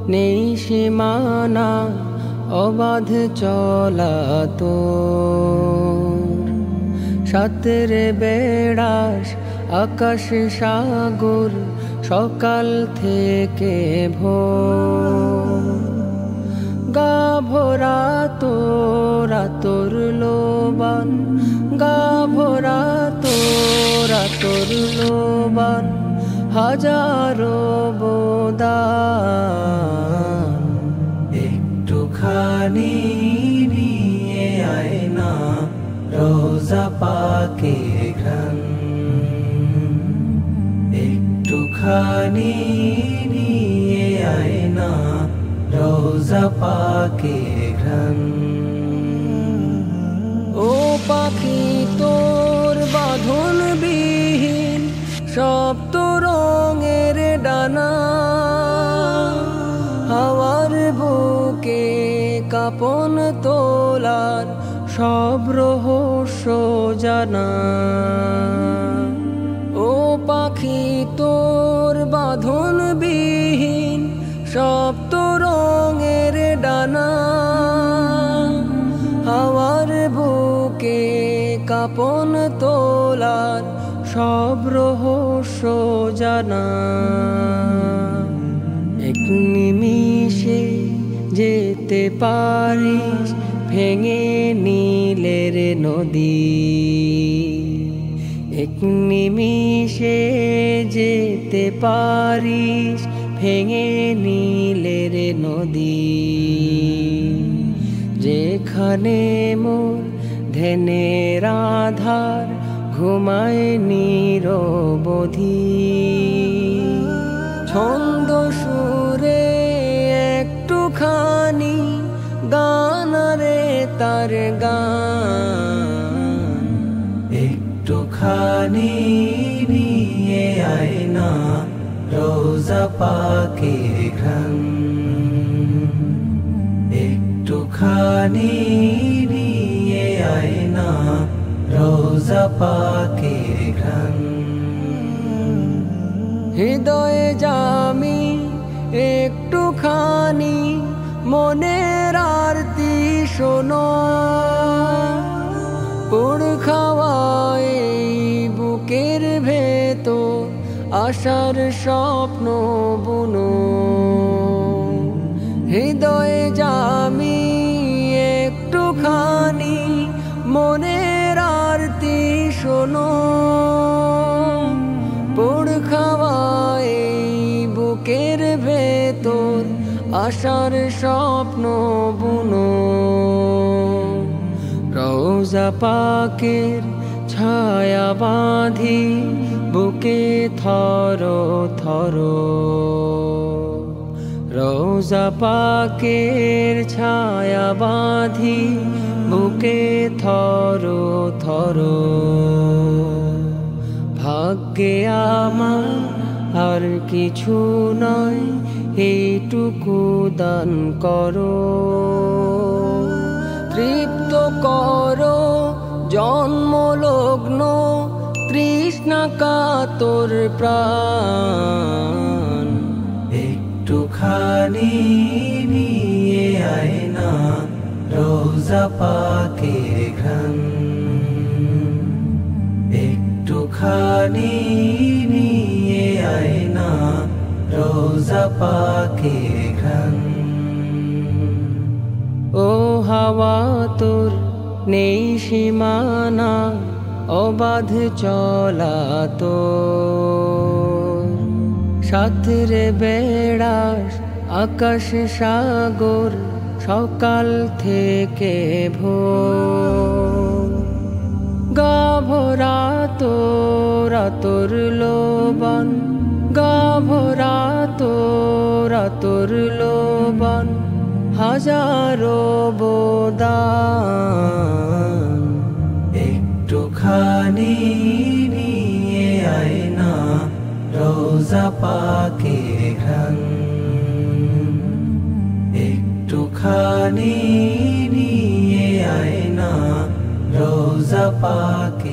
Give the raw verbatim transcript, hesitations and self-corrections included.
নেই সীমানা অবাধ চলা তোর। সাতরে বেড়াস আকাশ সাগর সকাল থেকে ভোর। গা ভরা তোরা তোর লোবান, গা ভরা তোরা তোর লোবান, হাজারো বোদান। একটুখানি নিয়ে আয় না রোজা পাকের ঘ্রাণ, একটুখানি নিয়ে আয় না রোজা পাকের ঘ্রাণ। ও পাখি তোর বাঁধন বিহীন সপ্ত রঙের ডানা, হাওয়ার বুকে কাঁপন তোলার সব রহস্য জানা। ও পাখি তোর বাঁধন বিহীন সপ্ত রঙের ডানা, হাওয়ার বুকে কাঁপন তোলার সব রহস্য জানা। এক নিমিষে যেতে পারিস ভেঙে নীলের নদী, এক নিমিষে যেতে পারিস ভেঙে নীলের নদী। যেখানে মোর ধ্যানের আধার ঘুমায় নিরবধি, ছন্দ সুরে একটুখানি গান রে তার গান। একটুখানি নিয়ে আয় না রোজা পাকের ঘ্রাণ, একটুখানি নিয়ে আয় না রোজা পাকের ঘ্রাণ। হৃদয়ে জামি একটুখানি মনের আরতি শোনো, পুর খাওয়ায় বুকের ভেতর আশার স্বপ্ন বুনো। হৃদয়ে জামি একটুখানি মনের আরতি শোনো, পুর খাওয়ায় বুকের ভেতর আশার স্বপ্ন বুনো। রোজা পাকের ছায়া বাঁধি বুকে থর থর, রোজা পাকের ছায়া বাঁধি বুকে থর থর। ভাগ্যে আমার আর কিছু নয় এইটুকু দান করো, তৃপ্ত করো জন্মলগ্ন তৃষ্ণা কাতর প্রাণ। একটুখানি নিয়ে আয় না রোজা পাকের ঘ্রাণ, একটুখানি নিয়ে আয় না রোজা পাকের ঘ্রাণ। ও হাওয়া তোর নেই সীমানা অবাধ চলা তোর। সাতরে বেড়াস আকাশ সাগর সকাল থেকে ভোর। গা ভরা তোরা তোর লোবান, গা ভরা তোরা তোর লোবান, হাজারো বোদান। একটুখানি নিয়ে আয় না রোজা পাকের ঘ্রাণ, একটুখানি নিয়ে আয় না রোজা পাকের